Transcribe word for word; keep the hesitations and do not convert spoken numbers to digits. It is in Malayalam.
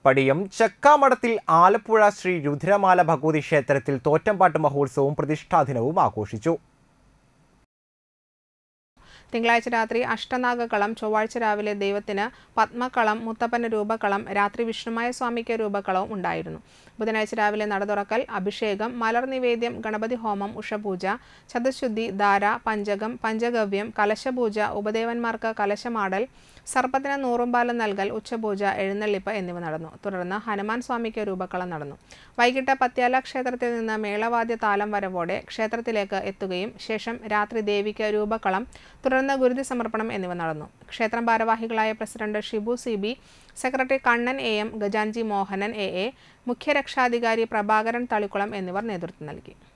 പടിയം ചക്കാമഠത്തിൽ ആലപ്പുഴ ശ്രീ രുദ്രമാല ഭഗവതി ക്ഷേത്രത്തിൽ തോറ്റംപാട്ട് മഹോത്സവവും പ്രതിഷ്ഠാദിനവും ആഘോഷിച്ചു. തിങ്കളാഴ്ച രാത്രി അഷ്ടനാഗക്കളം, ചൊവ്വാഴ്ച രാവിലെ ദൈവത്തിന് പത്മക്കളം, മുത്തപ്പന് രൂപക്കളം, രാത്രി വിഷ്ണുമായ സ്വാമിക്ക് രൂപക്കളവും ഉണ്ടായിരുന്നു. ബുധനാഴ്ച രാവിലെ നട തുറക്കൽ, അഭിഷേകം, മലർ നിവേദ്യം, ഗണപതി ഹോമം, ഉഷപൂജ, ചതുശുദ്ധി, ധാര, പഞ്ചകം, പഞ്ചഗവ്യം, കലശപൂജ, ഉപദേവന്മാർക്ക് കലശമാടൽ, സർപ്പത്തിന് നൂറുംപാലം നൽകൽ, ഉച്ചപൂജ, എഴുന്നള്ളിപ്പ് എന്നിവ നടന്നു. തുടർന്ന് ഹനുമാൻ സ്വാമിക്ക് രൂപക്കളം നടന്നു. വൈകിട്ട് പത്യാല ക്ഷേത്രത്തിൽ നിന്ന് മേളവാദ്യ താലം വരവോടെ ക്ഷേത്രത്തിലേക്ക് എത്തുകയും ശേഷം രാത്രി ദേവിക്ക് രൂപക്കളം, തുടർന്ന് ഗുരുതി സമർപ്പണം എന്നിവ നടന്നു. ക്ഷേത്രം ഭാരവാഹികളായ president Shibu C B, secretary Kannan A M, ഗജാൻജി മോഹനൻ എ എ, മുഖ്യരക്ഷാധികാരി പ്രഭാകരൻ തളിക്കുളം എന്നിവർ നേതൃത്വം നൽകി.